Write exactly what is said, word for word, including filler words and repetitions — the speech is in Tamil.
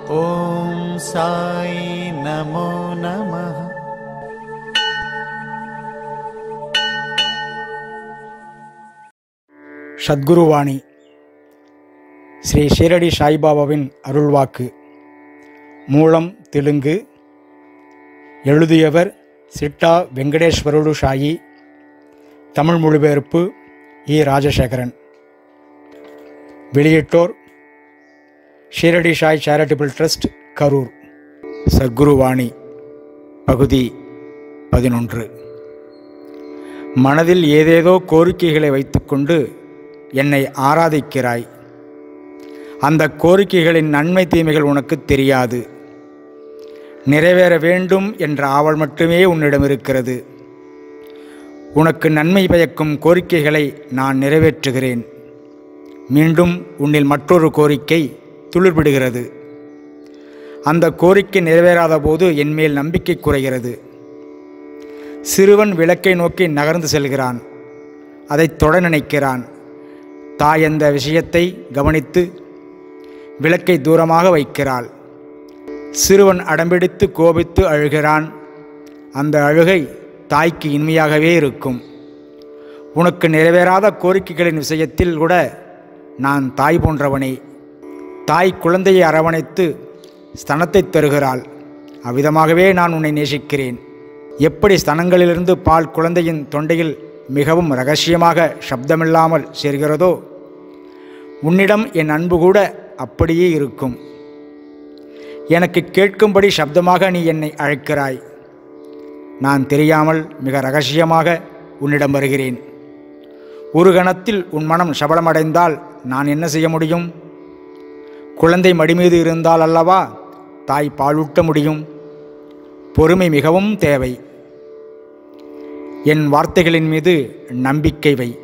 ஓம் சாய் நமோ நமः. சத்குருவாணி ஸ்ரீ ஷீரடி சாய்பாபாவின் அருள்வாக்கு. மூலம் தெலுங்கு. எழுதியவர் சிட்டா வெங்கடேஸ்வரடு சாயி. தமிழ் மொழிபெயர்ப்பு இ ராஜசேகரன். வெளியிட்டோர் ஷீரடி சாய் சேரிட்டபிள் ட்ரஸ்ட், கரூர். சத்குருவாணி பகுதி பதினொன்று. மனதில் ஏதேதோ கோரிக்கைகளை வைத்துக்கொண்டு என்னை ஆராதிக்கிறாய். அந்த கோரிக்கைகளின் நன்மை தீமைகள் உனக்கு தெரியாது. நிறைவேற வேண்டும் என்ற ஆவல் மட்டுமே உன்னிடம் இருக்கிறது. உனக்கு நன்மை பயக்கும் கோரிக்கைகளை நான் நிறைவேற்றுகிறேன். மீண்டும் உன்னில் மற்றொரு கோரிக்கை துளிர்விடுகிறது. அந்த கோரிக்கை நிறைவேறாத போது என்மேல் நம்பிக்கை குறைகிறது. சிறுவன் விளக்கை நோக்கி நகர்ந்து செல்கிறான். அதை தொட நினைக்கிறான். தாய் அந்த விஷயத்தை கவனித்து விளக்கை தூரமாக வைக்கிறாள். சிறுவன் அடம்பிடித்து கோபித்து அழுகிறான். அந்த அழுகை தாய்க்கு இனிமையாகவே இருக்கும். உனக்கு நிறைவேறாத கோரிக்கைகளின் விஷயத்தில் கூட நான் தாய் போன்றவனே. தாய் குழந்தையை அரவணைத்து ஸ்தனத்தை தருகிறாள். அவ்விதமாகவே நான் உன்னை நேசிக்கிறேன். எப்படி ஸ்தனங்களிலிருந்து பால் குழந்தையின் தொண்டையில் மிகவும் இரகசியமாக சப்தமில்லாமல் சேர்கிறதோ, உன்னிடம் என் அன்பு கூட அப்படியே இருக்கும். எனக்கு கேட்கும்படி சப்தமாக நீ என்னை அழைக்கிறாய். நான் தெரியாமல் மிக இரகசியமாக உன்னிடம் வருகிறேன். ஒரு கணத்தில் உன் மனம் சபலமடைந்தால் நான் என்ன செய்ய முடியும்? குழந்தை மடிமீது இருந்தால் அல்லவா தாய் பாலூட்ட முடியும். பொறுமை மிகவும் தேவை. என் வார்த்தைகளின் மீது நம்பிக்கை வை.